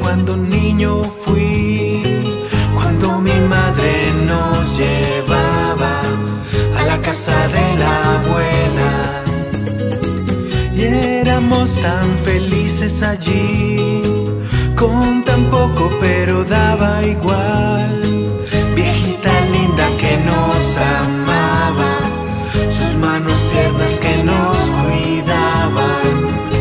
cuando niño fui, cuando mi madre nos llevaba a la casa de la abuela. Y éramos tan felices allí, con tan poco pero daba igual. Viejita linda que nos amaba, sus manos tiernas que nos cuidaban.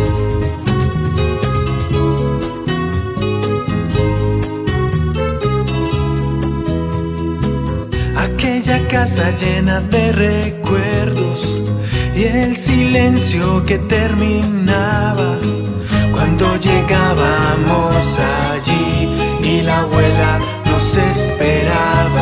Aquella casa llena de recuerdos y el silencio que terminaba cuando llegábamos allí y la abuela nos esperaba.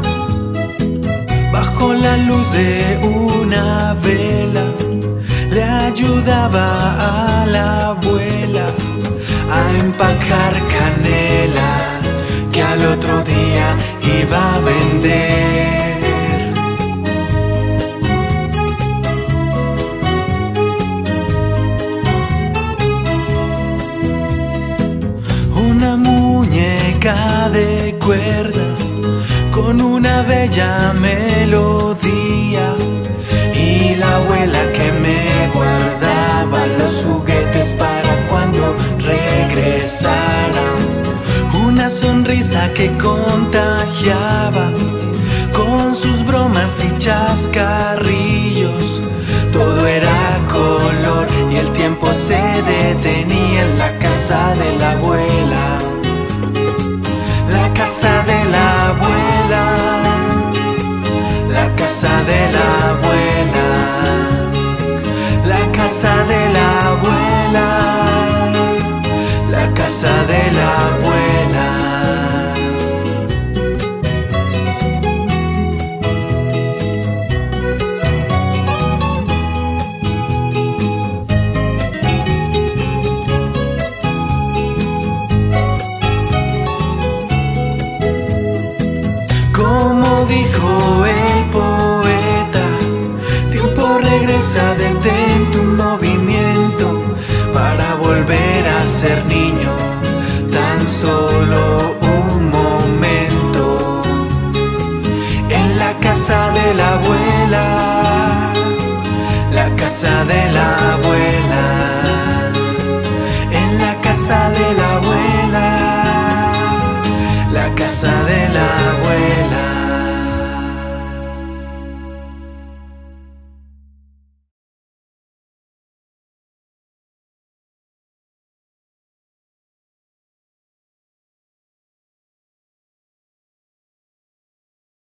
Bajo la luz de una vela le ayudaba a la abuela a empacar canela que al otro día iba a vender. Una muñeca de cuerda con una bella melodía y la abuela que me guardaba los juguetes para cuando regresara. Una sonrisa que contagiaba con sus bromas y chascarrillos. Todo era color y el tiempo se detenía en la casa de la abuela. La casa de la abuela, la casa de la abuela, la casa de la abuela, la casa de la abuela. Como dijo el poeta, tiempo regresa, detén tu movimiento para volver a ser niño, tan solo un momento. En la casa de la abuela, la casa de la abuela.